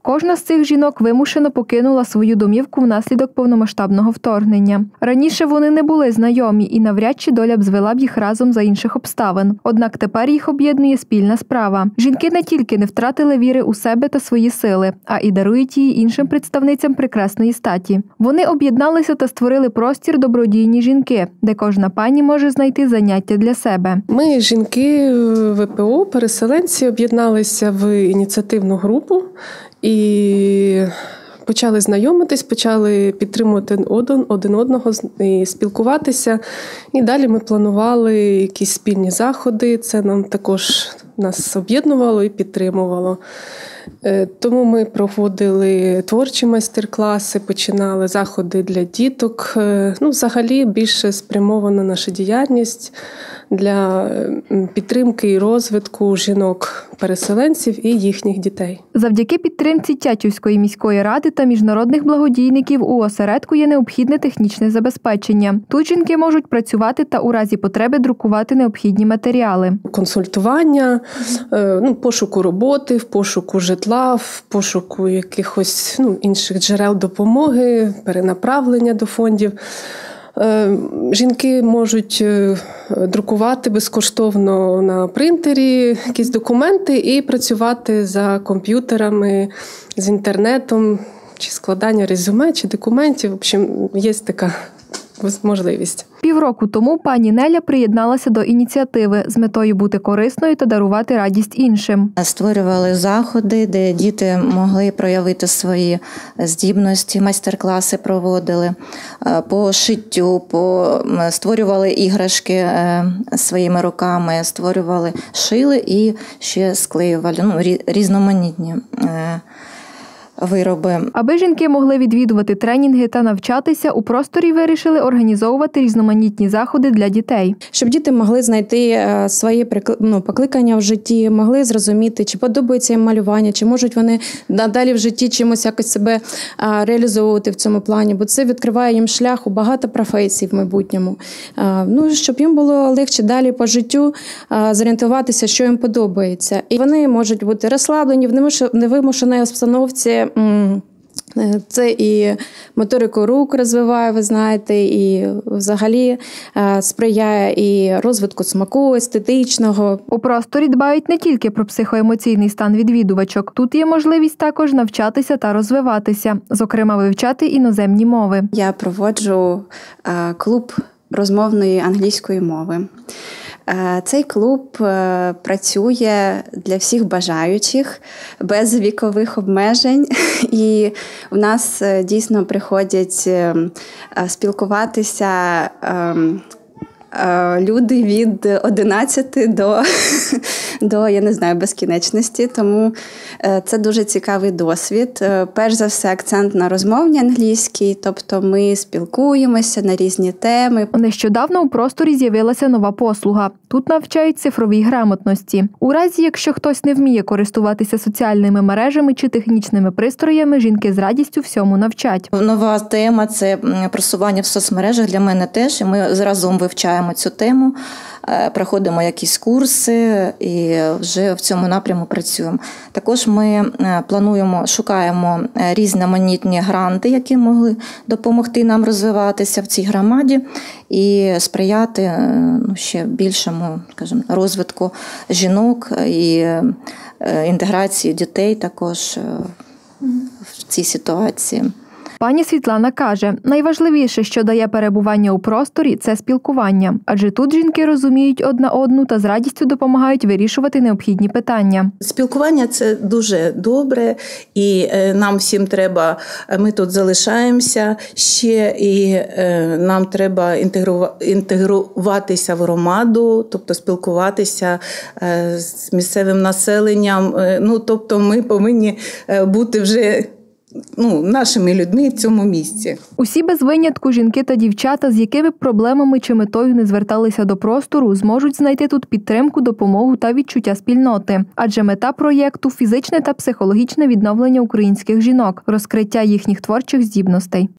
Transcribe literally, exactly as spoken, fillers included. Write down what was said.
Кожна з цих жінок вимушено покинула свою домівку внаслідок повномасштабного вторгнення. Раніше вони не були знайомі і навряд чи доля б звела б їх разом за інших обставин. Однак тепер їх об'єднує спільна справа. Жінки не тільки не втратили віри у себе та свої сили, а і дарують її іншим представницям прекрасної статі. Вони об'єдналися та створили простір «Добродійні жінки», де кожна пані може знайти заняття для себе. Ми, жінки ВПО, переселенці, об'єдналися в ініціативну групу і почали знайомитись, почали підтримувати один, один одного і спілкуватися. І далі ми планували якісь спільні заходи. Це нам також нас об'єднувало і підтримувало. Тому ми проводили творчі майстер-класи, починали заходи для діток. Ну, взагалі більше спрямована наша діяльність для підтримки і розвитку жінок-переселенців і їхніх дітей. Завдяки підтримці Тячівської міської ради та міжнародних благодійників у осередку є необхідне технічне забезпечення. Тут жінки можуть працювати та у разі потреби друкувати необхідні матеріали. Консультування, ну, пошуку роботи, в пошуку житла, в пошуку якихось ну, інших джерел допомоги, перенаправлення до фондів. Жінки можуть друкувати безкоштовно на принтері якісь документи і працювати за комп'ютерами, з інтернетом, чи складання резюме, чи документів. В общем, є така можливість. Півроку тому пані Неля приєдналася до ініціативи з метою бути корисною та дарувати радість іншим. Створювали заходи, де діти могли проявити свої здібності, майстер-класи проводили по шиттю, по створювали іграшки своїми руками, створювали, шили і ще склеювали, ну, різноманітні вироби. Аби жінки могли відвідувати тренінги та навчатися, у просторі вирішили організовувати різноманітні заходи для дітей. Щоб діти могли знайти своє ну, покликання в житті, могли зрозуміти, чи подобається їм малювання, чи можуть вони надалі в житті чимось якось себе реалізовувати в цьому плані, бо це відкриває їм шлях у багато професій в майбутньому. Ну, щоб їм було легше далі по життю зорієнтуватися, що їм подобається. І вони можуть бути розслаблені в невимушеній обстановці. Це і моторику рук розвиває, ви знаєте, і взагалі сприяє і розвитку смаку, естетичного. У просторі дбають не тільки про психоемоційний стан відвідувачок. Тут є можливість також навчатися та розвиватися, зокрема вивчати іноземні мови. Я проводжу клуб розмовної англійської мови. Цей клуб працює для всіх бажаючих, без вікових обмежень. І в нас дійсно приходять спілкуватися люди від одинадцяти до, до, я не знаю, безкінечності. Тому це дуже цікавий досвід. Перш за все, акцент на розмовній англійській, тобто ми спілкуємося на різні теми. Нещодавно у просторі з'явилася нова послуга. Тут навчають цифровій грамотності. У разі, якщо хтось не вміє користуватися соціальними мережами чи технічними пристроями, жінки з радістю всьому навчать. Нова тема – це просування в соцмережах для мене теж. Ми разом вивчаємо цю тему, проходимо якісь курси і вже в цьому напряму працюємо. Також ми плануємо, шукаємо різноманітні гранти, які могли допомогти нам розвиватися в цій громаді і сприяти ну, ще більшому, скажімо, розвитку жінок і інтеграції дітей також в цій ситуації. Пані Світлана каже, найважливіше, що дає перебування у просторі – це спілкування. Адже тут жінки розуміють одна одну та з радістю допомагають вирішувати необхідні питання. Спілкування – це дуже добре, і нам всім треба, ми тут залишаємося ще, і нам треба інтегруватися в громаду, тобто спілкуватися з місцевим населенням. Ну, тобто ми повинні бути вже Ну, нашими людьми в цьому місці. Усі без винятку жінки та дівчата, з якими проблемами чи метою не зверталися до простору, зможуть знайти тут підтримку, допомогу та відчуття спільноти. Адже мета проєкту – фізичне та психологічне відновлення українських жінок, розкриття їхніх творчих здібностей.